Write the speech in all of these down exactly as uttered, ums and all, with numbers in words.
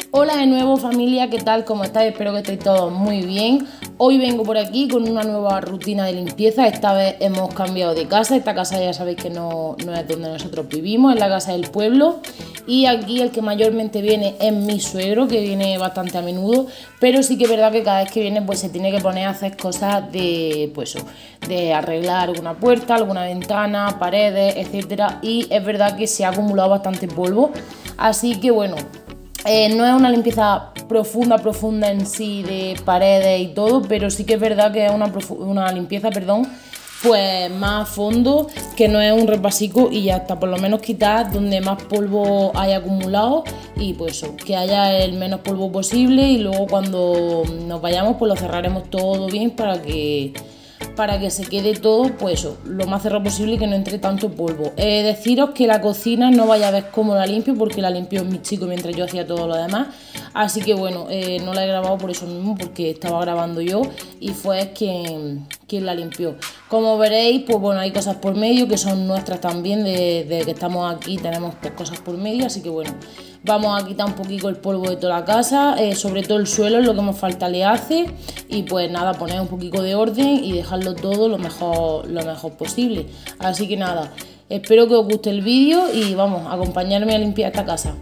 Hola de nuevo familia, ¿qué tal? ¿Cómo estáis? Espero que estéis todos muy bien. Hoy vengo por aquí con una nueva rutina de limpieza. Esta vez hemos cambiado de casa. Esta casa ya sabéis que no, no es donde nosotros vivimos, es la casa del pueblo. Y aquí el que mayormente viene es mi suegro, que viene bastante a menudo. Pero sí que es verdad que cada vez que viene pues se tiene que poner a hacer cosas de, pues, de arreglar alguna puerta, alguna ventana, paredes, etcétera. Y es verdad que se ha acumulado bastante polvo. Así que bueno... Eh, no es una limpieza profunda, profunda en sí de paredes y todo, pero sí que es verdad que es una, una limpieza, perdón, pues más a fondo, que no es un repasico y ya está, por lo menos quitar donde más polvo haya acumulado y pues eso, que haya el menos polvo posible y luego cuando nos vayamos pues lo cerraremos todo bien para que... para que se quede todo pues eso, lo más cerrado posible y que no entre tanto polvo. Eh, deciros que la cocina no vaya a ver cómo la limpio, porque la limpió mi chico mientras yo hacía todo lo demás, así que bueno, eh, no la he grabado por eso mismo, porque estaba grabando yo y fue quien, quien la limpió. Como veréis, pues bueno, hay cosas por medio que son nuestras también, de, de que estamos aquí tenemos pues, cosas por medio, así que bueno, vamos a quitar un poquito el polvo de toda la casa, eh, sobre todo el suelo es lo que más falta le hace, y pues nada, poner un poquito de orden y dejarlo todo lo mejor, lo mejor posible. Así que nada, espero que os guste el vídeo y vamos a acompañarme a limpiar esta casa.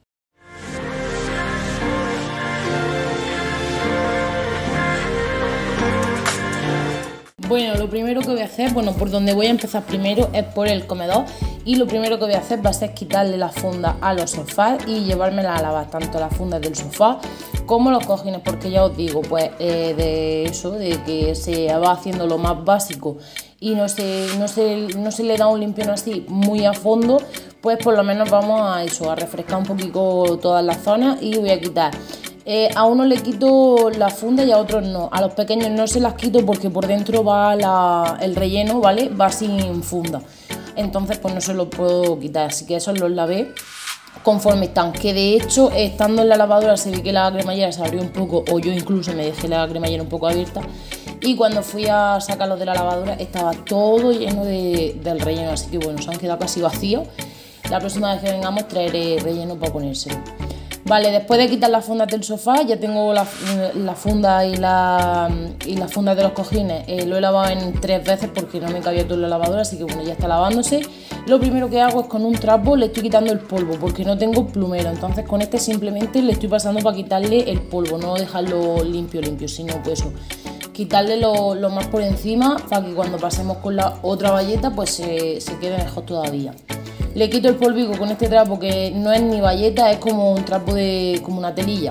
Bueno, lo primero que voy a hacer, bueno, por donde voy a empezar primero es por el comedor, y lo primero que voy a hacer va a ser quitarle la funda a los sofás y llevármela a lavar, tanto las fundas del sofá como los cojines, porque ya os digo, pues eh, de eso, de que se va haciendo lo más básico y no se, no se, no se le da un limpión así muy a fondo, pues por lo menos vamos a eso, a refrescar un poquito todas las zonas y voy a quitar. Eh, a unos le quito la funda y a otros no. A los pequeños no se las quito porque por dentro va la, el relleno, ¿vale? Va sin funda. Entonces pues no se los puedo quitar, así que esos los lavé conforme están. Que de hecho, estando en la lavadora se ve que la cremallera se abrió un poco, o yo incluso me dejé la cremallera un poco abierta. Y cuando fui a sacarlos de la lavadora estaba todo lleno de, del relleno, así que bueno, se han quedado casi vacíos. La próxima vez que vengamos traeré relleno para ponérselo. Vale, después de quitar las fundas del sofá, ya tengo la, la funda y la, y las fundas de los cojines. Eh, lo he lavado en tres veces porque no me cabía todo en la lavadora, así que bueno, ya está lavándose. Lo primero que hago es con un trapo le estoy quitando el polvo porque no tengo plumero. Entonces con este simplemente le estoy pasando para quitarle el polvo, no dejarlo limpio, limpio, sino pues eso, quitarle lo, lo más por encima para que cuando pasemos con la otra bayeta pues se, se quede mejor todavía. Le quito el polvico con este trapo que no es ni bayeta, es como un trapo de como una telilla.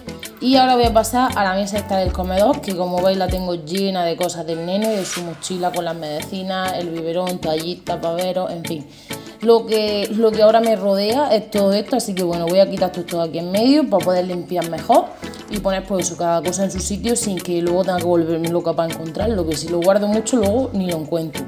Y ahora voy a pasar a la mesa esta del comedor, que como veis la tengo llena de cosas del nene, de su mochila con las medicinas, el biberón, toallitas, paveros, en fin. Lo que, lo que ahora me rodea es todo esto, así que bueno, voy a quitar todo aquí en medio para poder limpiar mejor y poner pues eso, cada cosa en su sitio sin que luego tenga que volverme loca para encontrarlo, que si lo guardo mucho luego ni lo encuentro.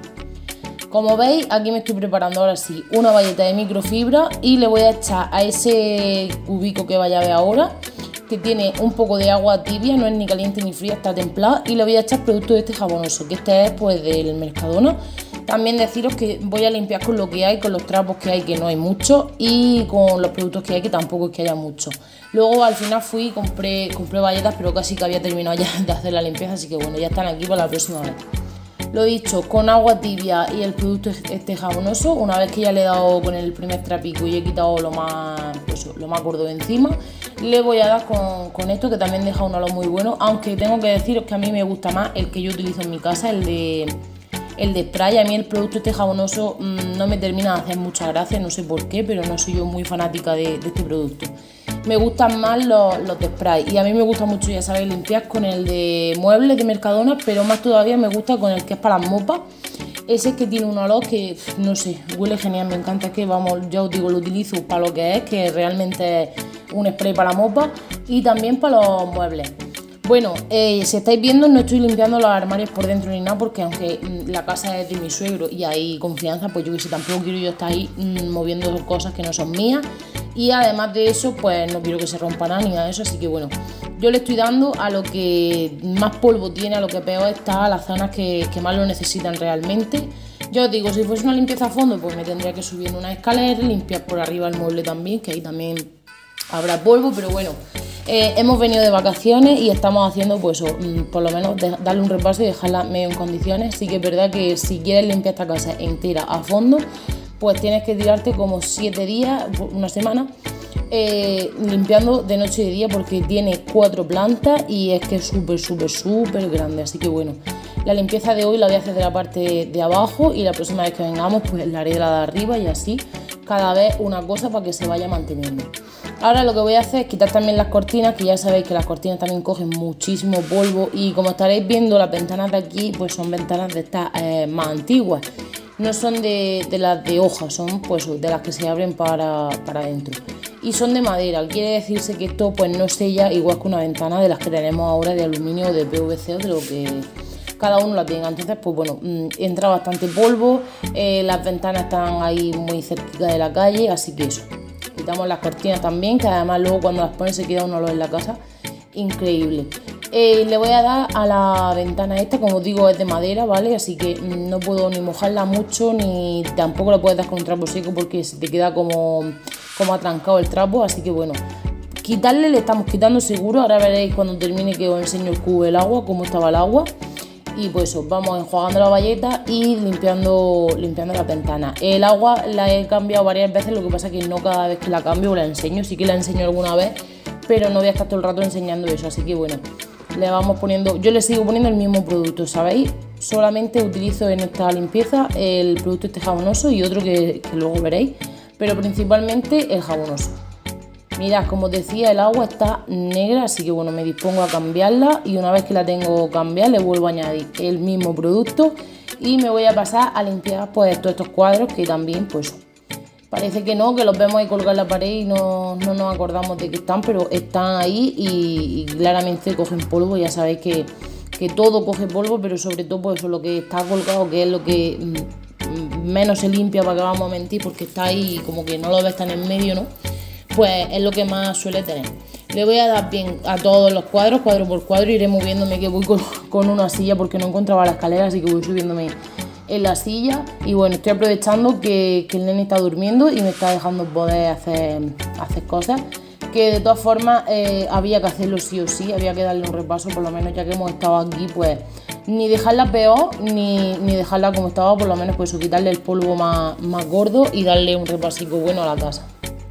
Como veis, aquí me estoy preparando ahora sí una bayeta de microfibra y le voy a echar a ese cubico que vaya a ver ahora, que tiene un poco de agua tibia, no es ni caliente ni fría, está templada, y le voy a echar producto de este jabonoso, que este es pues del Mercadona. También deciros que voy a limpiar con lo que hay, con los trapos que hay, que no hay mucho, y con los productos que hay, que tampoco es que haya mucho. Luego al final fui y compré, compré bayetas, pero casi que había terminado ya de hacer la limpieza, así que bueno, ya están aquí para la próxima vez. Lo dicho, con agua tibia y el producto este jabonoso, una vez que ya le he dado con el primer trapico y he quitado lo más, pues, lo más gordo de encima, le voy a dar con, con esto, que también deja un olor muy bueno, aunque tengo que deciros que a mí me gusta más el que yo utilizo en mi casa, el de, el de spray. A mí el producto este jabonoso mmm, no me termina de hacer mucha gracia, no sé por qué, pero no soy yo muy fanática de, de este producto. Me gustan más los, los de spray, y a mí me gusta mucho, ya sabéis, limpiar con el de muebles de Mercadona, pero más todavía me gusta con el que es para las mopas. Ese es que tiene un olor que, no sé, huele genial, me encanta, es que vamos, ya os digo, lo utilizo para lo que es, que realmente es un spray para la mopa y también para los muebles. Bueno, eh, si estáis viendo, no estoy limpiando los armarios por dentro ni nada, porque aunque mmm, la casa es de mi suegro y hay confianza, pues yo que sé, tampoco quiero yo estar ahí mmm, moviendo cosas que no son mías. Y además de eso, pues no quiero que se rompa nada ni nada de eso, así que bueno, yo le estoy dando a lo que más polvo tiene, a lo que peor está, a las zonas que, que más lo necesitan realmente. Yo os digo, si fuese una limpieza a fondo, pues me tendría que subir en una escalera, limpiar por arriba el mueble también, que ahí también habrá polvo, pero bueno, Eh, hemos venido de vacaciones y estamos haciendo, pues, por lo menos de, darle un repaso y dejarla medio en condiciones. Sí que es verdad que si quieres limpiar esta casa entera a fondo, pues tienes que tirarte como siete días, una semana, eh, limpiando de noche y de día, porque tiene cuatro plantas y es que es súper, súper, súper grande. Así que bueno, la limpieza de hoy la voy a hacer de la parte de abajo y la próxima vez que vengamos pues la haré de la de arriba, y así cada vez una cosa para que se vaya manteniendo. Ahora lo que voy a hacer es quitar también las cortinas, que ya sabéis que las cortinas también cogen muchísimo polvo, y como estaréis viendo, las ventanas de aquí pues son ventanas de estas eh, más antiguas. No son de, de las de hoja, son pues de las que se abren para, para adentro. Y son de madera, quiere decirse que esto pues no sella igual que una ventana de las que tenemos ahora de aluminio o de P V C o de lo que cada uno la tenga. Entonces pues bueno, entra bastante polvo, eh, las ventanas están ahí muy cerca de la calle, así que eso. Quitamos las cortinas también, que además luego cuando las pones se queda un olor en la casa increíble. Eh, le voy a dar a la ventana esta, como os digo, es de madera, ¿vale? Así que no puedo ni mojarla mucho, ni tampoco la puedes dar con un trapo seco porque se te queda como, como atrancado el trapo. Así que bueno, quitarle le estamos quitando seguro. Ahora veréis cuando termine que os enseño el cubo del agua, cómo estaba el agua. Y pues eso, vamos enjuagando la valleta y limpiando, limpiando las ventanas. El agua la he cambiado varias veces, lo que pasa es que no cada vez que la cambio la enseño. Sí que la enseño alguna vez, pero no voy a estar todo el rato enseñando eso. Así que bueno, le vamos poniendo, yo le sigo poniendo el mismo producto, ¿sabéis? Solamente utilizo en esta limpieza el producto este jabonoso y otro que, que luego veréis, pero principalmente el jabonoso. Mirad, como os decía, el agua está negra, así que bueno, me dispongo a cambiarla, y una vez que la tengo cambiada le vuelvo a añadir el mismo producto y me voy a pasar a limpiar pues todos estos cuadros, que también pues parece que no, que los vemos ahí colgados en la pared y no, no nos acordamos de que están, pero están ahí y, y claramente cogen polvo. Ya sabéis que, que todo coge polvo, pero sobre todo pues eso, lo que está colgado, que es lo que mm, menos se limpia, para que vamos a mentir, porque está ahí como que no lo ves tan en medio, ¿no? Pues es lo que más suele tener. Le voy a dar bien a todos los cuadros, cuadro por cuadro, iré moviéndome, que voy con, con una silla porque no encontraba la escalera, así que voy subiéndome en la silla. Y bueno, estoy aprovechando que, que el nene está durmiendo y me está dejando poder hacer, hacer cosas, que de todas formas eh, había que hacerlo sí o sí, había que darle un repaso, por lo menos ya que hemos estado aquí, pues ni dejarla peor ni, ni dejarla como estaba, por lo menos pues eso, quitarle el polvo más, más gordo y darle un repasico bueno a la casa.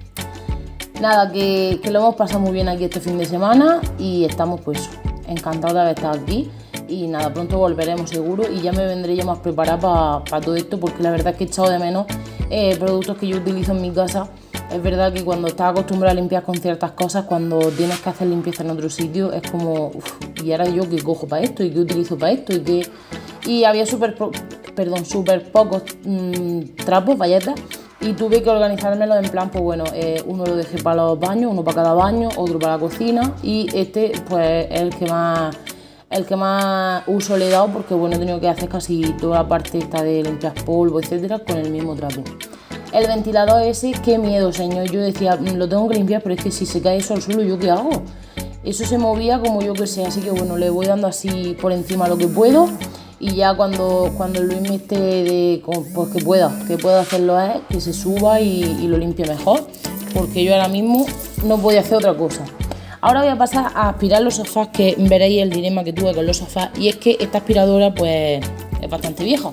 Nada, que, que lo hemos pasado muy bien aquí este fin de semana y estamos pues encantados de haber estado aquí. Y nada, pronto volveremos seguro y ya me vendré ya más preparada para pa todo esto, porque la verdad es que he echado de menos eh, productos que yo utilizo en mi casa. Es verdad que cuando estás acostumbrada a limpiar con ciertas cosas, cuando tienes que hacer limpieza en otro sitio, es como, uff, ¿y ahora yo qué cojo para esto? ¿Y qué utilizo para esto? Y, qué... y había súper perdón, súper pocos mmm, trapos, valletas, y tuve que organizármelo en plan, pues bueno, eh, uno lo dejé para los baños, uno para cada baño, otro para la cocina, y este pues es el que más... el que más uso le he dado, porque bueno, he tenido que hacer casi toda la parte esta de limpiar polvo, etcétera, con el mismo trapo. El ventilador ese, qué miedo, señor. Yo decía, lo tengo que limpiar, pero es que si se cae eso al suelo, ¿yo qué hago? Eso se movía como yo que sé, así que bueno, le voy dando así por encima lo que puedo, y ya cuando, cuando Luis me esté de, pues que pueda, que pueda hacerlo es que se suba y, y lo limpie mejor, porque yo ahora mismo no podía hacer otra cosa. Ahora voy a pasar a aspirar los sofás, que veréis el dilema que tuve con los sofás, y es que esta aspiradora pues es bastante vieja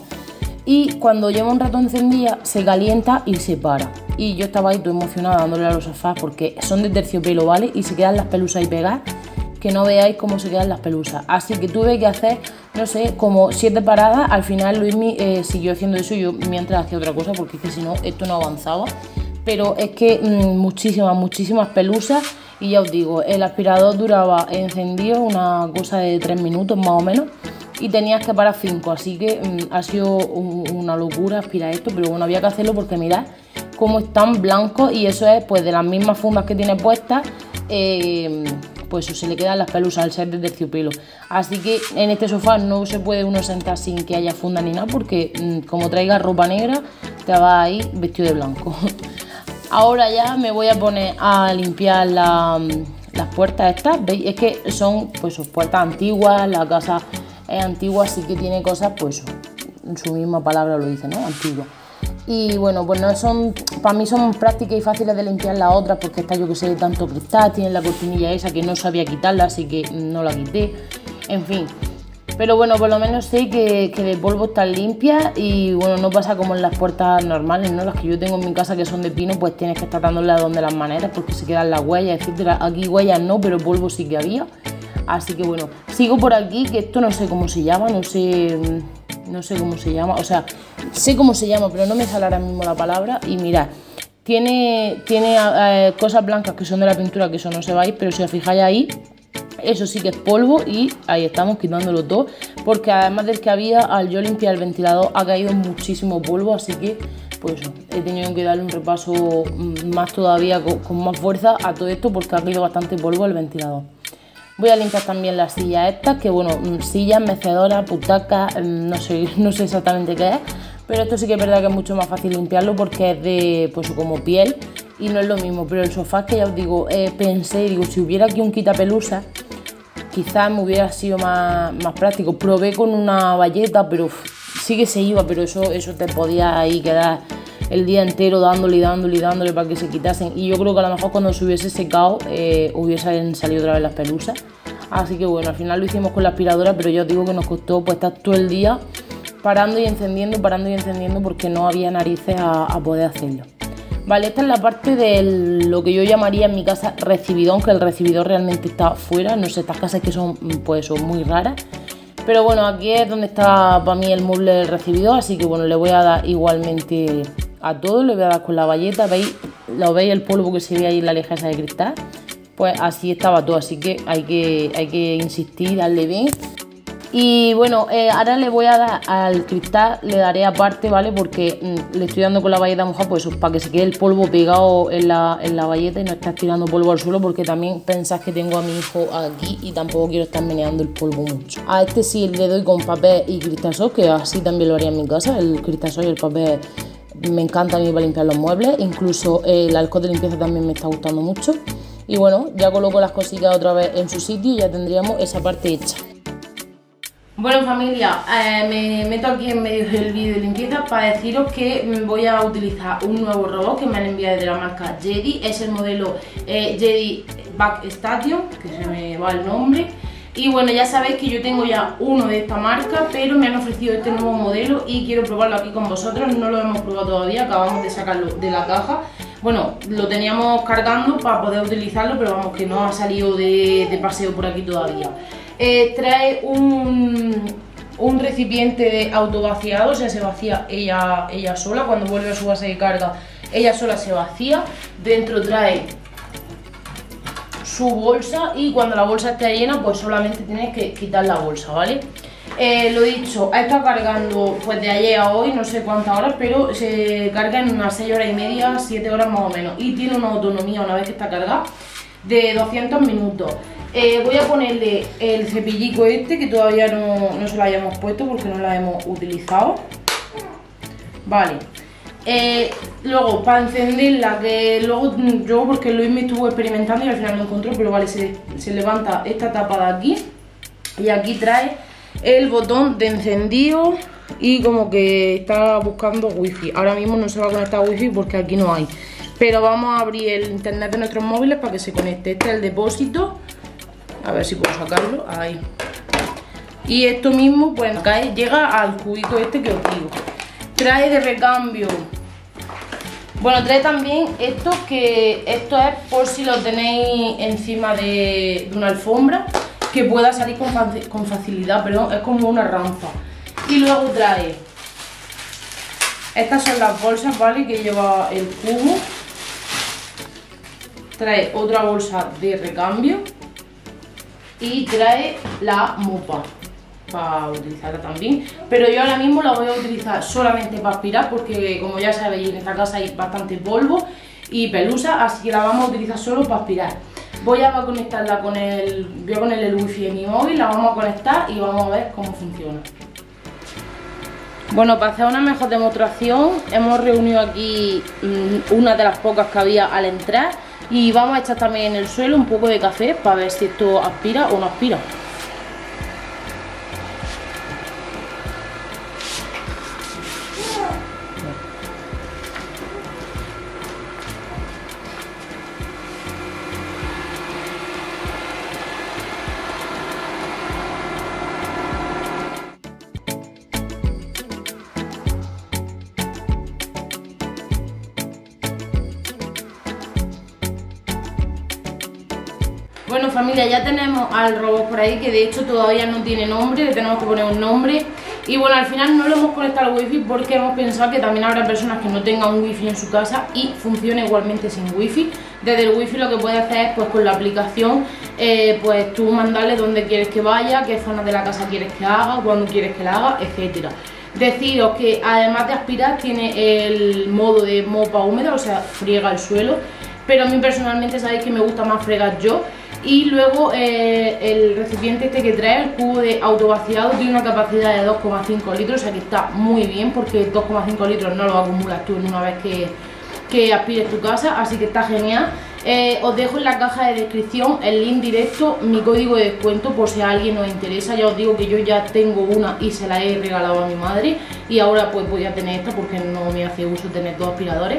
y cuando lleva un rato encendida se calienta y se para, y yo estaba ahí todo emocionada dándole a los sofás porque son de terciopelo, ¿vale? Y se quedan las pelusas ahí pegadas, que no veáis cómo se quedan las pelusas, así que tuve que hacer, no sé, como siete paradas. Al final Luismi eh, siguió haciendo eso y yo mientras hacía otra cosa, porque es que si no esto no avanzaba, pero es que mmm, muchísimas, muchísimas pelusas. Y ya os digo, el aspirador duraba encendido una cosa de tres minutos más o menos y tenías que parar cinco, así que mmm, ha sido un, una locura aspirar esto, pero bueno, había que hacerlo porque mirad cómo están blancos, y eso es pues de las mismas fundas que tiene puestas, eh, pues se le quedan las pelusas al ser de terciopelo. Así que en este sofá no se puede uno sentar sin que haya funda ni nada, porque mmm, como traigas ropa negra te vas ahí vestido de blanco. Ahora ya me voy a poner a limpiar la, las puertas estas, ¿veis? Es que son pues puertas antiguas, la casa es antigua, así que tiene cosas, pues en su misma palabra lo dice, ¿no? Antigua. Y bueno, pues no son, para mí son prácticas y fáciles de limpiar las otras, porque está, yo que sé, tanto cristal, tienen la cortinilla esa que no sabía quitarla, así que no la quité, en fin. Pero bueno, por lo menos sé que, que de polvo están limpias y bueno, no pasa como en las puertas normales, ¿no? Las que yo tengo en mi casa que son de pino, pues tienes que estar dándole a donde las maneras porque se quedan las huellas, etcétera. Aquí huellas no, pero polvo sí que había. Así que bueno, sigo por aquí, que esto no sé cómo se llama, no sé, no sé cómo se llama, o sea, sé cómo se llama, pero no me sale ahora mismo la palabra. Y mirad, tiene, tiene eh, cosas blancas que son de la pintura, que eso no se va a ir, pero si os fijáis ahí, eso sí que es polvo y ahí estamos quitándolo todo, porque además del que había, al yo limpiar el ventilador ha caído muchísimo polvo, así que pues eso, he tenido que darle un repaso más todavía con, con más fuerza a todo esto porque ha caído bastante polvo el ventilador. Voy a limpiar también las sillas estas, que bueno, sillas, mecedoras, butacas, no sé, no sé exactamente qué es, pero esto sí que es verdad que es mucho más fácil limpiarlo porque es de, pues como piel y no es lo mismo. Pero el sofá, que ya os digo, eh, pensé, digo, si hubiera aquí un quitapelusa, quizás me hubiera sido más, más práctico. Probé con una bayeta, pero uf, sí que se iba, pero eso, eso te podía ahí quedar el día entero dándole y dándole y dándole para que se quitasen. Y yo creo que a lo mejor cuando se hubiese secado eh, hubiesen salido otra vez las pelusas. Así que bueno, al final lo hicimos con la aspiradora, pero ya os digo que nos costó pues estar todo el día parando y encendiendo, parando y encendiendo porque no había narices a, a poder hacerlo. Vale, esta es la parte de lo que yo llamaría en mi casa recibidor, aunque el recibidor realmente está fuera. No sé, estas casas que son pues son muy raras. Pero bueno, aquí es donde está para mí el mueble del recibidor, así que bueno, le voy a dar igualmente a todo, le voy a dar con la bayeta. ¿Veis? ¿Lo veis el polvo que se ve ahí en la leja esa de cristal? Pues así estaba todo, así que hay que, hay que insistir, darle bien. Y bueno, eh, ahora le voy a dar al cristal, le daré aparte, ¿vale? Porque mmm, le estoy dando con la bayeta mojada, pues eso, para que se quede el polvo pegado en la, en la bayeta y no estar tirando polvo al suelo, porque también pensás que tengo a mi hijo aquí y tampoco quiero estar meneando el polvo mucho. A este sí le doy con papel y cristasol, que así también lo haría en mi casa. El cristasol y el papel me encanta a mí para limpiar los muebles, incluso el alcohol de limpieza también me está gustando mucho. Y bueno, ya coloco las cositas otra vez en su sitio y ya tendríamos esa parte hecha. Bueno familia, eh, me meto aquí en medio del vídeo de limpieza para deciros que voy a utilizar un nuevo robot que me han enviado de la marca Jedi. Es el modelo eh, Jedi Back Station, que se me va el nombre. Y bueno, ya sabéis que yo tengo ya uno de esta marca, pero me han ofrecido este nuevo modelo y quiero probarlo aquí con vosotros. No lo hemos probado todavía, acabamos de sacarlo de la caja. Bueno, lo teníamos cargando para poder utilizarlo, pero vamos, que no ha salido de, de paseo por aquí todavía. Eh, trae un, un recipiente de autovaciado, o sea, se vacía ella, ella sola. Cuando vuelve a su base de carga, ella sola se vacía. Dentro trae su bolsa y cuando la bolsa esté llena, pues solamente tienes que quitar la bolsa, ¿vale? Eh, lo dicho, ha estado cargando pues de ayer a hoy, no sé cuántas horas, pero se carga en unas seis horas y media, siete horas más o menos. Y tiene una autonomía, una vez que está cargada, de doscientos minutos. Eh, voy a ponerle el cepillico este, que todavía no, no se lo hayamos puesto porque no la hemos utilizado. Vale. Eh, luego, para encenderla, que luego yo, porque Luis me estuvo experimentando y al final lo encontró, pero vale, se, se levanta esta tapa de aquí y aquí trae el botón de encendido y como que está buscando wifi. Ahora mismo no se va a conectar a wifi porque aquí no hay, pero vamos a abrir el internet de nuestros móviles para que se conecte. Este es el depósito. A ver si puedo sacarlo, ahí. Y esto mismo, pues cae, llega al cubito este que os digo. Trae de recambio. Bueno, trae también esto, que esto es por si lo tenéis encima de, de una alfombra, que pueda salir con, con facilidad, perdón, es como una rampa. Y luego trae, estas son las bolsas, ¿vale? Que lleva el cubo. Trae otra bolsa de recambio. Y trae la mopa para utilizarla también, pero yo ahora mismo la voy a utilizar solamente para aspirar porque, como ya sabéis, en esta casa hay bastante polvo y pelusa, así que la vamos a utilizar solo para aspirar. Voy a conectarla con el, voy a ponerle el wifi en mi móvil, la vamos a conectar y vamos a ver cómo funciona. Bueno, para hacer una mejor demostración hemos reunido aquí mmm, una de las pocas que había al entrar. Y vamos a echar también en el suelo un poco de café para ver si esto aspira o no aspira. Bueno, familia, ya tenemos al robot por ahí, que de hecho todavía no tiene nombre, le tenemos que poner un nombre. Y bueno, al final no lo hemos conectado al wifi porque hemos pensado que también habrá personas que no tengan un wifi en su casa y funcione igualmente sin wifi. Desde el wifi lo que puedes hacer es, pues con la aplicación, eh, pues tú mandarle dónde quieres que vaya, qué zona de la casa quieres que haga, cuándo quieres que la haga, etcétera. Deciros que además de aspirar tiene el modo de mopa húmeda, o sea, friega el suelo. Pero a mí personalmente sabéis que me gusta más fregar yo. Y luego eh, el recipiente este que trae, el cubo de autovaciado, tiene una capacidad de dos coma cinco litros, o sea que está muy bien porque dos coma cinco litros no lo acumulas tú en una vez que, que aspires tu casa, así que está genial. Eh, os dejo en la caja de descripción el link directo, mi código de descuento por si a alguien os interesa. Ya os digo que yo ya tengo una y se la he regalado a mi madre y ahora pues voy a tener esta porque no me hace uso tener dos aspiradores.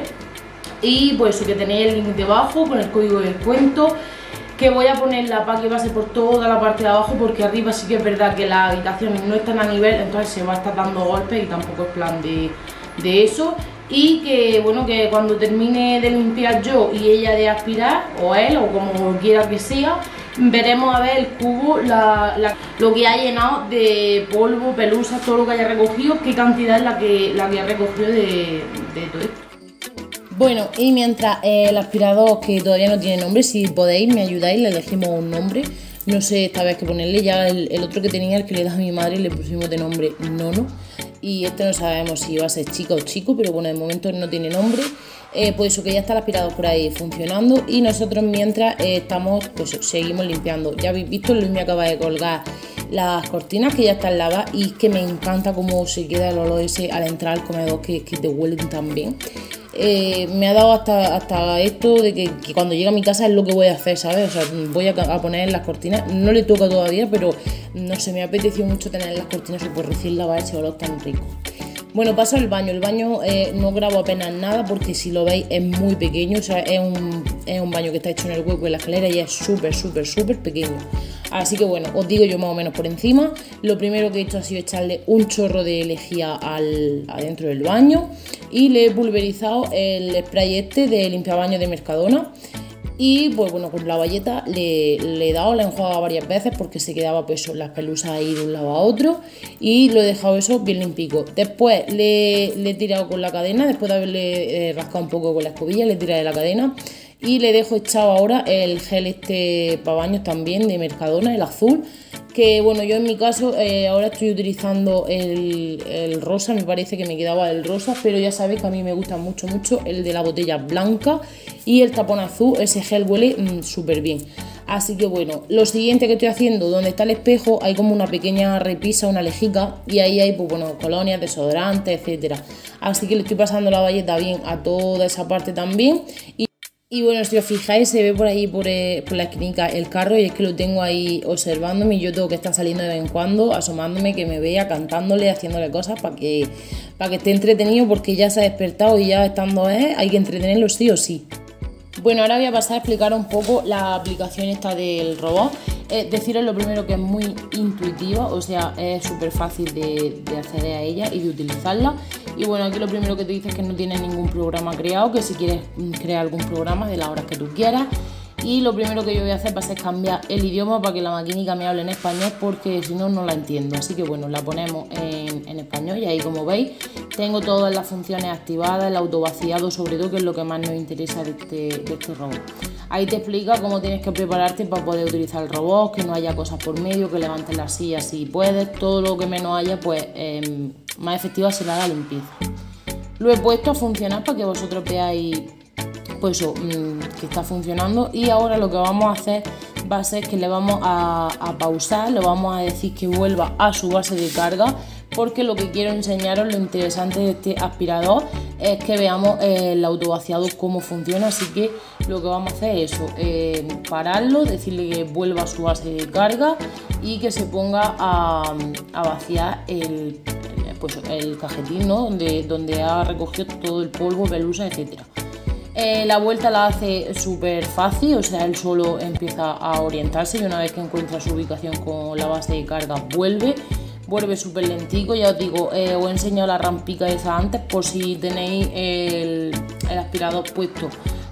Y pues eso, que tenéis el link debajo con el código de descuento, que voy a ponerla para que pase por toda la parte de abajo porque arriba sí que es verdad que las habitaciones no están a nivel, entonces se va a estar dando golpes y tampoco es plan de, de eso. Y que bueno, que cuando termine de limpiar yo y ella de aspirar, o él, o como quiera que sea, veremos a ver el cubo, la, la, lo que ha llenado de polvo, pelusa, todo lo que haya recogido, qué cantidad es la que, la que ha recogido de, de todo esto. Bueno, y mientras eh, el aspirador, que todavía no tiene nombre, si podéis me ayudáis, le elegimos un nombre. No sé esta vez qué ponerle, ya el, el otro que tenía, el que le da a mi madre, le pusimos de nombre Nono. Y este no sabemos si va a ser chica o chico, pero bueno, de momento no tiene nombre. Eh, pues eso, que ya está el aspirador por ahí funcionando y nosotros mientras eh, estamos, pues seguimos limpiando. Ya habéis visto, Luis me acaba de colgar las cortinas que ya están lavadas y es que me encanta cómo se queda el olor ese al entrar al comedor, que, que te huelen tan bien. Eh, me ha dado hasta, hasta esto de que, que cuando llegue a mi casa es lo que voy a hacer, ¿sabes? O sea, voy a, a poner las cortinas, no le toca todavía, pero no sé, me ha apetecido mucho tener las cortinas súper recién lavadas, ese olor tan rico. Bueno, paso al baño. El baño eh, no grabo apenas nada porque si lo veis es muy pequeño, o sea, es un, es un baño que está hecho en el hueco de la escalera y es súper, súper, súper pequeño. Así que bueno, os digo yo más o menos por encima. Lo primero que he hecho ha sido echarle un chorro de lejía al, adentro del baño y le he pulverizado el spray este de limpiabaños de Mercadona. Y pues bueno, con la bayeta le, le he dado, le he enjuagado varias veces porque se quedaba pues las pelusas ahí de un lado a otro y lo he dejado eso bien limpico. Después le, le he tirado con la cadena, después de haberle eh, rascado un poco con la escobilla, le he tirado de la cadena y le dejo echado ahora el gel este para baños también de Mercadona, el azul. Que bueno, yo en mi caso eh, ahora estoy utilizando el, el rosa, me parece que me quedaba el rosa, pero ya sabéis que a mí me gusta mucho, mucho el de la botella blanca y el tapón azul, ese gel huele mmm, súper bien. Así que bueno, lo siguiente que estoy haciendo, donde está el espejo, hay como una pequeña repisa, una lejica, y ahí hay pues bueno, colonias, desodorantes, etcétera. Así que le estoy pasando la bayeta bien a toda esa parte también. Y Y bueno, si os fijáis, se ve por ahí, por, eh, por la esquinica, el carro, y es que lo tengo ahí observándome y yo tengo que estar saliendo de vez en cuando, asomándome, que me vea, cantándole, haciéndole cosas para que, para que esté entretenido, porque ya se ha despertado y ya estando eh, hay que entretenerlo sí o sí. Bueno, ahora voy a pasar a explicar un poco la aplicación esta del robot. Eh, deciros lo primero que es muy intuitiva, o sea, es súper fácil de, de acceder a ella y de utilizarla. Y bueno, aquí lo primero que te dice es que no tiene ningún programa creado, que si quieres crear algún programa de las horas que tú quieras. Y lo primero que yo voy a hacer va a ser cambiar el idioma para que la maquinita me hable en español, porque si no, no la entiendo. Así que bueno, la ponemos en, en español y ahí, como veis, tengo todas las funciones activadas, el autovaciado sobre todo, que es lo que más nos interesa de este, de este robot. Ahí te explica cómo tienes que prepararte para poder utilizar el robot, que no haya cosas por medio, que levantes la silla si puedes, todo lo que menos haya, pues eh, más efectiva será la limpieza. Lo he puesto a funcionar para que vosotros veáis pues eso, que está funcionando, y ahora lo que vamos a hacer va a ser que le vamos a, a pausar, le vamos a decir que vuelva a su base de carga, porque lo que quiero enseñaros, lo interesante de este aspirador es que veamos eh, el autovaciado cómo funciona. Así que lo que vamos a hacer es eso, eh, pararlo, decirle que vuelva a su base de carga y que se ponga a, a vaciar el, pues, el cajetín, ¿no? donde, donde ha recogido todo el polvo, pelusa, etcétera. Eh, la vuelta la hace súper fácil, o sea, él solo empieza a orientarse y una vez que encuentra su ubicación con la base de carga vuelve, vuelve súper lentico. Ya os digo, eh, os he enseñado la rampica esa antes por si tenéis el, el aspirador puesto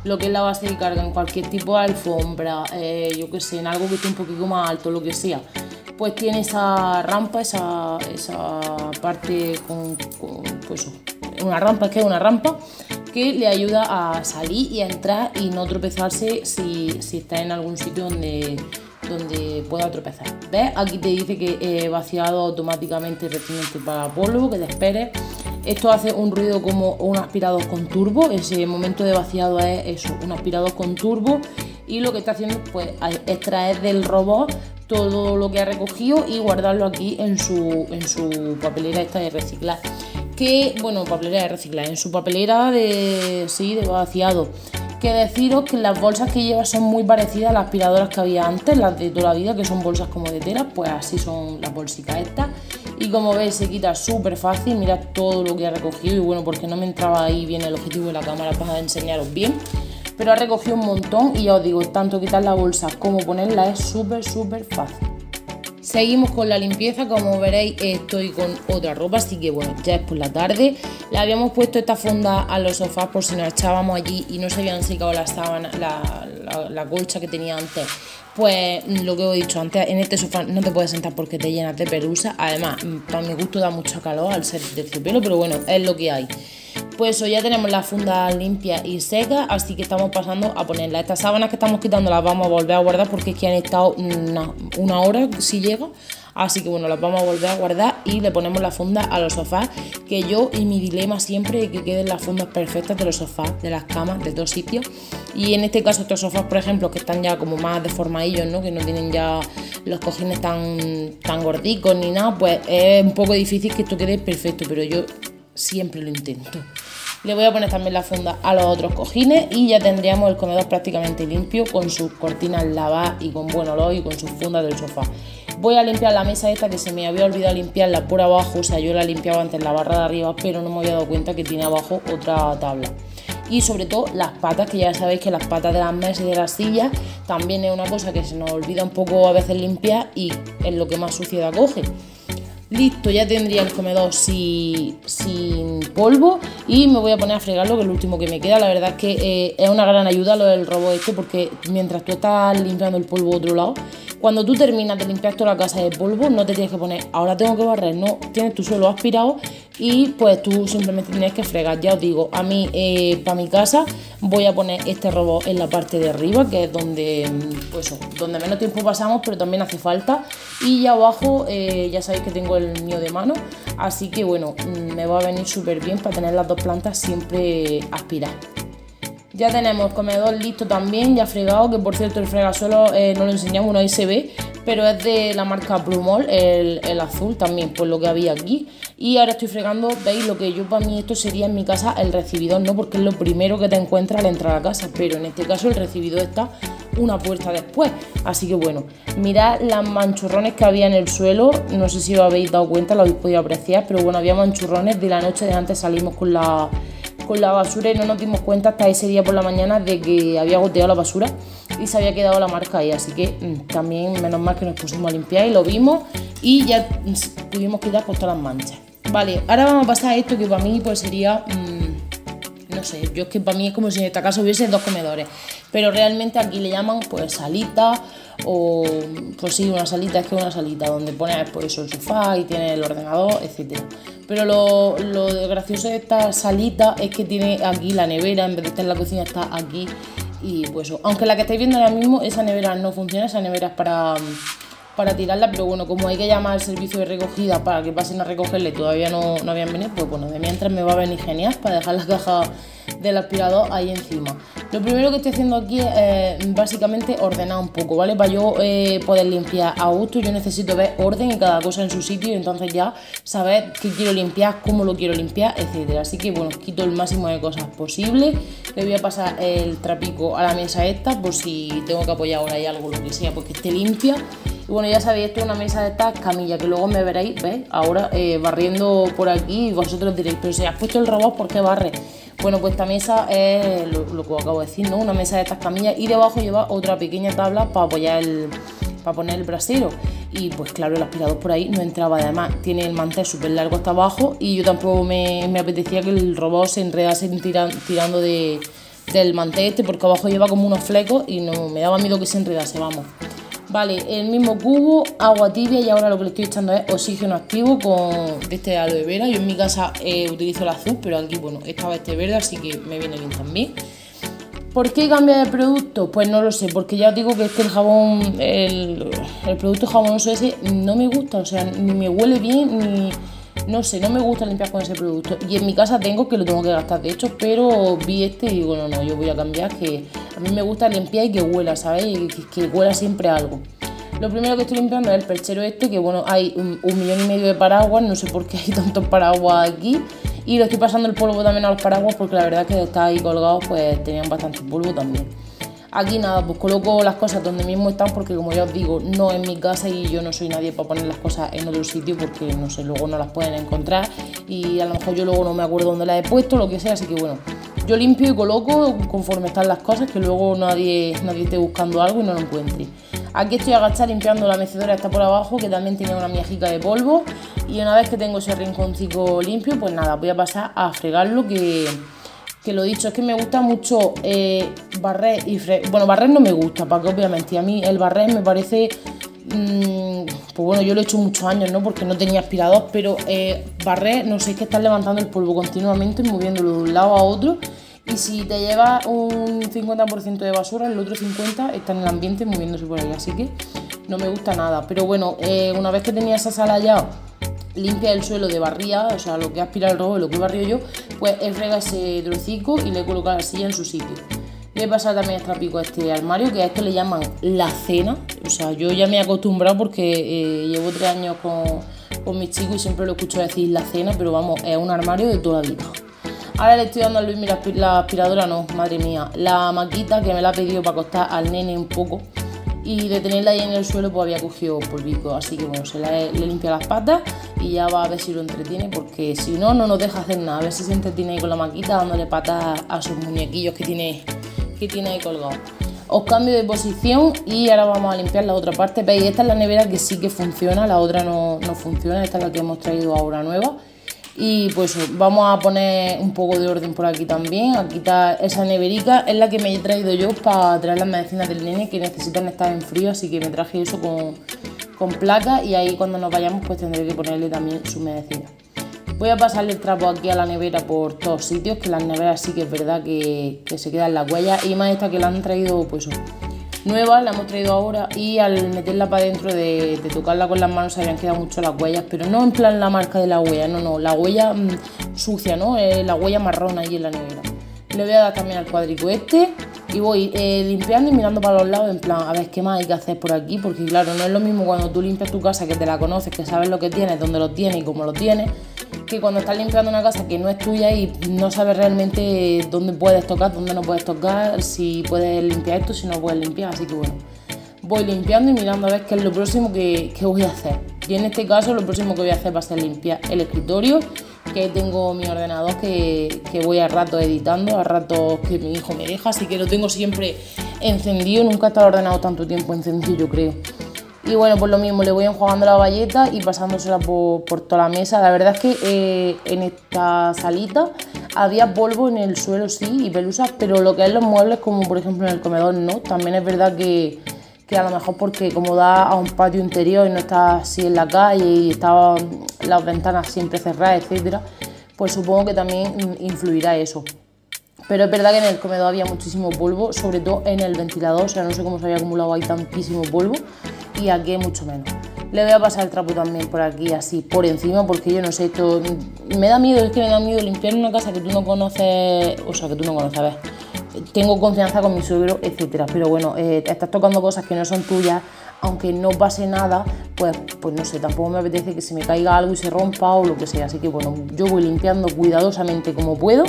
lo que es la base de carga en cualquier tipo de alfombra, eh, yo que sé, en algo que esté un poquito más alto, lo que sea, pues tiene esa rampa, esa, esa parte con, con pues una rampa, es que es una rampa que le ayuda a salir y a entrar y no tropezarse si, si está en algún sitio donde, donde pueda tropezar. ¿Ves? Aquí te dice que he vaciado automáticamente el recipiente para polvo, que te esperes. Esto hace un ruido como un aspirador con turbo. Ese momento de vaciado es eso, un aspirador con turbo, y lo que está haciendo pues, es extraer del robot todo lo que ha recogido y guardarlo aquí en su, en su papelera esta de reciclar. Que, bueno, papelera de reciclar, en su papelera de, sí, de vaciado. Que deciros que las bolsas que lleva son muy parecidas a las aspiradoras que había antes, las de toda la vida, que son bolsas como de tela, pues así son las bolsitas estas. Y como veis se quita súper fácil, mirad todo lo que ha recogido, y bueno, porque no me entraba ahí bien el objetivo de la cámara para enseñaros bien, pero ha recogido un montón y ya os digo, tanto quitar la bolsa como ponerla es súper súper fácil. Seguimos con la limpieza. Como veréis estoy con otra ropa, así que bueno, ya es por la tarde. Le habíamos puesto esta funda a los sofás por si nos echábamos allí y no se habían secado las sábanas, la, la, la colcha que tenía antes. Pues lo que os he dicho antes, en este sofá no te puedes sentar porque te llenas de pelusa. Además, para mi gusto da mucho calor al ser de terciopelo, pero bueno, es lo que hay. Pues eso, ya tenemos la funda limpia y seca, así que estamos pasando a ponerla. Estas sábanas que estamos quitando las vamos a volver a guardar porque es que han estado una, una hora si llega. Así que bueno, las vamos a volver a guardar y le ponemos la funda a los sofás, que yo y mi dilema siempre es que queden las fundas perfectas de los sofás, de las camas, de dos sitios. Y en este caso estos sofás, por ejemplo, que están ya como más deformadillos, ¿no? Que no tienen ya los cojines tan, tan gordicos ni nada, pues es un poco difícil que esto quede perfecto, pero yo siempre lo intento. Le voy a poner también la funda a los otros cojines y ya tendríamos el comedor prácticamente limpio, con sus cortinas lavadas y con buen olor y con sus fundas del sofá. Voy a limpiar la mesa esta, que se me había olvidado limpiarla por abajo, o sea, yo la limpiaba antes la barra de arriba, pero no me había dado cuenta que tiene abajo otra tabla. Y sobre todo las patas, que ya sabéis que las patas de las mesas y de las sillas también es una cosa que se nos olvida un poco a veces limpiar y es lo que más suciedad coge. Listo, ya tendría el comedor sin, sin polvo y me voy a poner a fregarlo, que es lo último que me queda. La verdad es que eh, es una gran ayuda lo del robot este, porque mientras tú estás limpiando el polvo a otro lado, cuando tú terminas de limpiar toda la casa de polvo, no te tienes que poner, ahora tengo que barrer, no, tienes tu suelo aspirado y pues tú simplemente tienes que fregar. Ya os digo, a mí, eh, para mi casa, voy a poner este robot en la parte de arriba, que es donde, pues, donde menos tiempo pasamos, pero también hace falta. Y ya abajo, eh, ya sabéis que tengo el mío de mano, así que bueno, me va a venir súper bien para tener las dos plantas siempre aspiradas. Ya tenemos el comedor listo también, ya fregado, que por cierto el fregasuelo eh, no lo enseñamos, bueno, ahí se ve, pero es de la marca Brumol, el, el azul también, por lo que había aquí. Y ahora estoy fregando, veis, lo que yo para mí esto sería en mi casa el recibidor, ¿no? Porque es lo primero que te encuentras al entrar a casa, pero en este caso el recibidor está una puerta después. Así que bueno, mirad las manchurrones que había en el suelo, no sé si os habéis dado cuenta, lo habéis podido apreciar, pero bueno, había manchurrones de la noche de antes, salimos con la... con la basura y no nos dimos cuenta hasta ese día por la mañana de que había goteado la basura y se había quedado la marca ahí, así que mmm, también menos mal que nos pusimos a limpiar y lo vimos y ya mmm, pudimos quitar pues, todas las manchas. Vale, ahora vamos a pasar a esto, que para mí pues sería, mmm, no sé, yo es que para mí es como si en esta casa hubiese dos comedores, pero realmente aquí le llaman pues salita, o pues sí, una salita, es que una salita donde pones pues eso, el sofá y tienes el ordenador, etcétera. Pero lo, lo gracioso de esta salita es que tiene aquí la nevera, en vez de estar en la cocina está aquí. Y pues eso, aunque la que estáis viendo ahora mismo, esa nevera no funciona, esa nevera es para, para tirarla, pero bueno, como hay que llamar al servicio de recogida para que pasen a recogerle, todavía no, no habían venido, pues bueno, de mientras me va a venir genial para dejar la caja del aspirador ahí encima. Lo primero que estoy haciendo aquí es eh, básicamente ordenar un poco, ¿vale? Para yo eh, poder limpiar a gusto, yo necesito ver orden y cada cosa en su sitio, y entonces ya saber qué quiero limpiar, cómo lo quiero limpiar, etcétera. Así que bueno, quito el máximo de cosas posible. Le voy a pasar el trapico a la mesa esta por si tengo que apoyar ahora hay algo, lo que sea, pues que esté limpia. Y bueno, ya sabéis, esto es una mesa de estas camillas, que luego me veréis, ¿veis? Ahora eh, barriendo por aquí y vosotros diréis, pero si has puesto el robot, ¿por qué barre? Bueno, pues esta mesa es lo, lo que os acabo de decir, ¿no? Una mesa de estas camillas, y debajo lleva otra pequeña tabla para apoyar el, para poner el brasero. Y pues claro, el aspirador por ahí no entraba, además tiene el mantel súper largo hasta abajo y yo tampoco me, me apetecía que el robot se enredase tira, tirando de, del mantel este, porque abajo lleva como unos flecos y no me daba miedo que se enredase, vamos. Vale, el mismo cubo, agua tibia y ahora lo que le estoy echando es oxígeno activo con de este aloe vera. Yo en mi casa eh, utilizo el azul, pero aquí, bueno, estaba este verde, así que me viene bien también. ¿Por qué cambia de producto? Pues no lo sé, porque ya os digo que es que el jabón, el, el producto jabonoso ese no me gusta, o sea, ni me huele bien, ni... No sé, no me gusta limpiar con ese producto. Y en mi casa tengo que lo tengo que gastar, de hecho, pero vi este y digo, no, no, yo voy a cambiar, que a mí me gusta limpiar y que huela, ¿sabes? Y que, que huela siempre algo. Lo primero que estoy limpiando es el perchero este, que bueno, hay un, un millón y medio de paraguas, no sé por qué hay tantos paraguas aquí. Y lo estoy pasando el polvo también a los paraguas, porque la verdad es que está ahí colgados, pues tenían bastante polvo también. Aquí nada, pues coloco las cosas donde mismo están, porque como ya os digo, no es mi casa y yo no soy nadie para poner las cosas en otro sitio, porque no sé, luego no las pueden encontrar y a lo mejor yo luego no me acuerdo dónde las he puesto, lo que sea, así que bueno, yo limpio y coloco conforme están las cosas, que luego nadie, nadie esté buscando algo y no lo encuentre. Aquí estoy agachada limpiando la mecedora, está por abajo, que también tiene una miajica de polvo, y una vez que tengo ese rinconcito limpio, pues nada, voy a pasar a fregarlo, que... que lo dicho, es que me gusta mucho eh, barrer y fregar. Bueno, barrer no me gusta, para que obviamente a mí el barrer me parece, mmm, pues bueno, yo lo he hecho muchos años, ¿no? Porque no tenía aspirador, pero eh, barrer, no sé, es que estás levantando el polvo continuamente, moviéndolo de un lado a otro, y si te llevas un cincuenta por ciento de basura, el otro cincuenta por ciento está en el ambiente moviéndose por ahí, así que no me gusta nada. Pero bueno, eh, una vez que tenía esa sala ya limpia el suelo de barría, o sea, lo que aspira el robo, lo que barrio yo, pues he fregado ese trocico y le he colocado la silla en su sitio. Le he pasado también el trapico a este armario, que a esto le llaman la cena. O sea, yo ya me he acostumbrado porque eh, llevo tres años con, con mis chicos y siempre lo escucho decir la cena, pero vamos, es un armario de toda la vida. Ahora le estoy dando a Luis, mira, la aspiradora no, madre mía, la maquita que me la ha pedido para acostar al nene un poco. Y de tenerla ahí en el suelo pues había cogido polvico, así que bueno, se le, le limpia las patas y ya va a ver si lo entretiene, porque si no, no nos deja hacer nada. A ver si se entretiene ahí con la maquita dándole patas a sus muñequillos que tiene, que tiene ahí colgados. Os cambio de posición y ahora vamos a limpiar la otra parte. Veis, esta es la nevera que sí que funciona, la otra no, no funciona, esta es la que hemos traído ahora nueva. Y pues vamos a poner un poco de orden por aquí también, a quitar esa neverica, es la que me he traído yo para traer las medicinas del nene, que necesitan estar en frío, así que me traje eso con, con placa, y ahí cuando nos vayamos pues tendré que ponerle también su medicina. Voy a pasarle el trapo aquí a la nevera por todos sitios, que las neveras sí que es verdad que, que se quedan las huellas, y más esta que la han traído pues nueva, la hemos traído ahora, y al meterla para adentro de, de tocarla con las manos se habían quedado mucho las huellas, pero no en plan la marca de la huella, no, no, la huella mmm, sucia, ¿no? Eh, la huella marrón ahí en la nevera. Le voy a dar también al cuadrico este y voy eh, limpiando y mirando para los lados en plan, a ver qué más hay que hacer por aquí, porque claro, no es lo mismo cuando tú limpias tu casa, que te la conoces, que sabes lo que tienes, dónde lo tienes y cómo lo tienes, que cuando estás limpiando una casa que no es tuya y no sabes realmente dónde puedes tocar, dónde no puedes tocar, si puedes limpiar esto, si no puedes limpiar, así que bueno, voy limpiando y mirando a ver qué es lo próximo que, que voy a hacer. Y en este caso lo próximo que voy a hacer va a ser limpiar el escritorio, que tengo mi ordenador que, que voy a rato editando, a ratos que mi hijo me deja, así que lo tengo siempre encendido, nunca he estado ordenado tanto tiempo encendido, yo creo. Y bueno, pues lo mismo, le voy enjuagando la bayeta y pasándosela por, por toda la mesa. La verdad es que eh, en esta salita había polvo en el suelo, sí, y pelusas, pero lo que es los muebles, como por ejemplo en el comedor, no. También es verdad que, que a lo mejor porque como da a un patio interior y no está así en la calle y estaban las ventanas siempre cerradas, etcétera, pues supongo que también influirá eso. Pero es verdad que en el comedor había muchísimo polvo, sobre todo en el ventilador, o sea, no sé cómo se había acumulado ahí tantísimo polvo, y aquí hay mucho menos. Le voy a pasar el trapo también por aquí, así, por encima, porque yo no sé, esto me da miedo, es que me da miedo limpiar una casa que tú no conoces, o sea, que tú no conoces, a ver, tengo confianza con mi suegro, etcétera, pero bueno, eh, estás tocando cosas que no son tuyas, aunque no pase nada, pues, pues no sé, tampoco me apetece que se me caiga algo y se rompa o lo que sea, así que bueno, yo voy limpiando cuidadosamente como puedo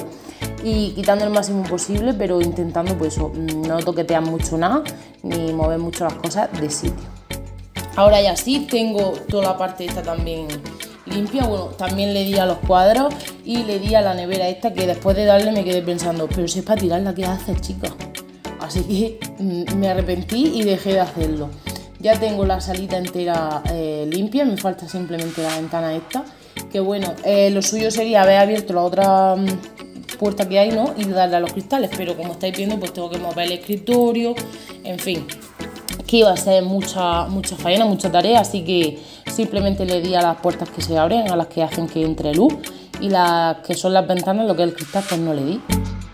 y quitando el máximo posible, pero intentando pues eso, no toquetear mucho nada ni mover mucho las cosas de sitio. Ahora ya sí, tengo toda la parte esta también limpia. Bueno, también le di a los cuadros y le di a la nevera esta, que después de darle me quedé pensando, pero si es para tirarla, ¿qué haces, chica? Así que mmm, me arrepentí y dejé de hacerlo. Ya tengo la salita entera eh, limpia, me falta simplemente la ventana esta, que bueno, eh, lo suyo sería haber abierto la otra, puerta que hay, ¿no? Y darle a los cristales, pero como estáis viendo, pues tengo que mover el escritorio, en fin, que iba a ser mucha, mucha faena, mucha tarea, así que simplemente le di a las puertas que se abren, a las que hacen que entre luz, y las que son las ventanas, lo que es el cristal, pues no le di.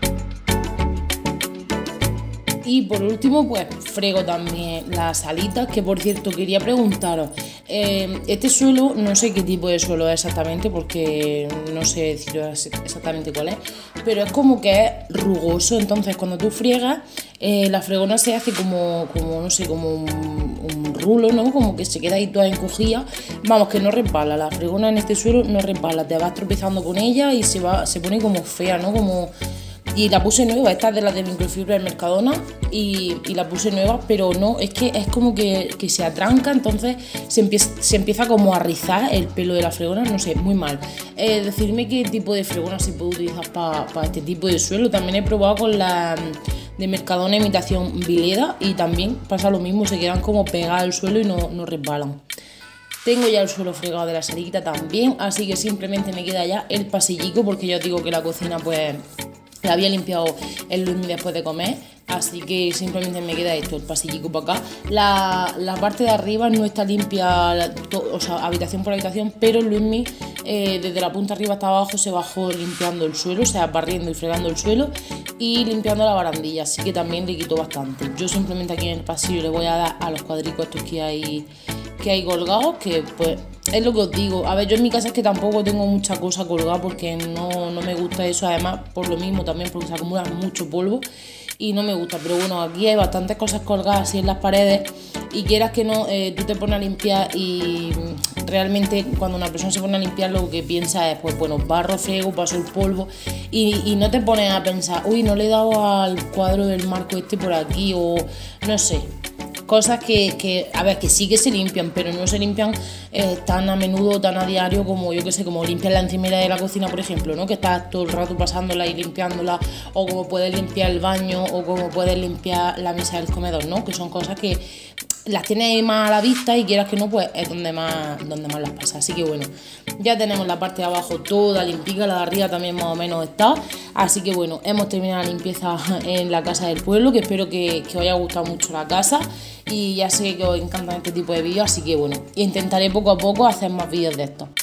Y por último, pues frego también las salitas, que por cierto quería preguntaros, eh, este suelo, no sé qué tipo de suelo es exactamente, porque no sé deciros exactamente cuál es, pero es como que es rugoso, entonces cuando tú friegas, eh, la fregona se hace como, como no sé, como un, un rulo, ¿no? Como que se queda ahí toda encogida, vamos, que no resbala, la fregona en este suelo no resbala, te vas tropezando con ella y se, va, se pone como fea, ¿no? Como... Y la puse nueva, esta es de las de microfibra del Mercadona y, y la puse nueva, pero no, es que es como que, que se atranca, entonces se empieza, se empieza como a rizar el pelo de la fregona, no sé, muy mal. Eh, decidme qué tipo de fregona se puede utilizar para pa este tipo de suelo. También he probado con la de Mercadona imitación Vileda y también pasa lo mismo, se quedan como pegadas al suelo y no, no resbalan. Tengo ya el suelo fregado de la salita también, así que simplemente me queda ya el pasillico, porque ya os digo que la cocina pues... la había limpiado el Luismi después de comer, así que simplemente me queda esto, el pasillico para acá. La, la parte de arriba no está limpia, to, o sea, habitación por habitación, pero el Luismi eh, desde la punta arriba hasta abajo se bajó limpiando el suelo, o sea, barriendo y fregando el suelo y limpiando la barandilla, así que también le quitó bastante. Yo simplemente aquí en el pasillo le voy a dar a los cuadricos estos que hay, que hay colgados, que pues... es lo que os digo, a ver, yo en mi casa es que tampoco tengo mucha cosa colgada porque no, no me gusta eso, además por lo mismo también porque se acumula mucho polvo y no me gusta, pero bueno, aquí hay bastantes cosas colgadas así en las paredes y quieras que no, eh, tú te pones a limpiar y realmente cuando una persona se pone a limpiar lo que piensa es, pues bueno, barro, frego, paso el polvo y, y no te pones a pensar, uy, no le he dado al cuadro del marco este por aquí o no sé. Cosas que, que, a ver, que sí que se limpian, pero no se limpian eh, tan a menudo, tan a diario como, yo que sé, como limpiar la encimera de la cocina, por ejemplo, ¿no? Que estás todo el rato pasándola y limpiándola, o como puedes limpiar el baño, o como puedes limpiar la mesa del comedor, ¿no? Que son cosas que las tienes ahí más a la vista y quieras que no, pues es donde más, donde más las pasa. Así que bueno, ya tenemos la parte de abajo toda limpica, la de arriba también más o menos está. Así que bueno, hemos terminado la limpieza en la casa del pueblo, que espero que, que os haya gustado mucho la casa. Y ya sé que os encantan este tipo de vídeos, así que bueno, intentaré poco a poco hacer más vídeos de estos.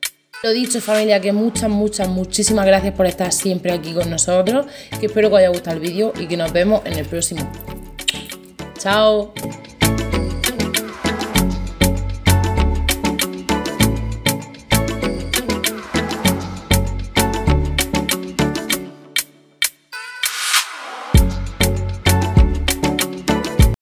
Lo dicho, familia, que muchas, muchas, muchísimas gracias por estar siempre aquí con nosotros, que espero que os haya gustado el vídeo y que nos vemos en el próximo. ¡Chao!